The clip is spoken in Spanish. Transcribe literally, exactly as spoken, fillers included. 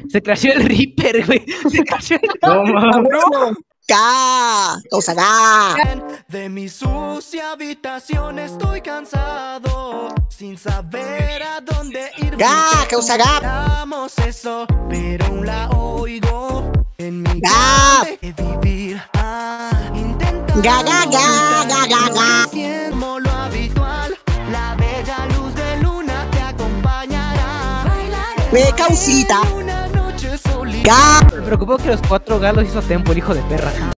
Se crasheó el Reaper, güey. Se crasheó el... No, mames. Ga, causa ga. De mi sucia habitación estoy cansado, sin saber a dónde ir. Ga, causa ga. Buscamos eso, pero aún la oigo en mi Ga. de vivir. Ah, intentando Ga, ga, ga, ga, ga, ga. como lo habitual, la bella luz de luna te acompañará. Me causita. Una noche solita. Ga. Me preocupó que los cuatro galos hizo a tiempo, el hijo de perra.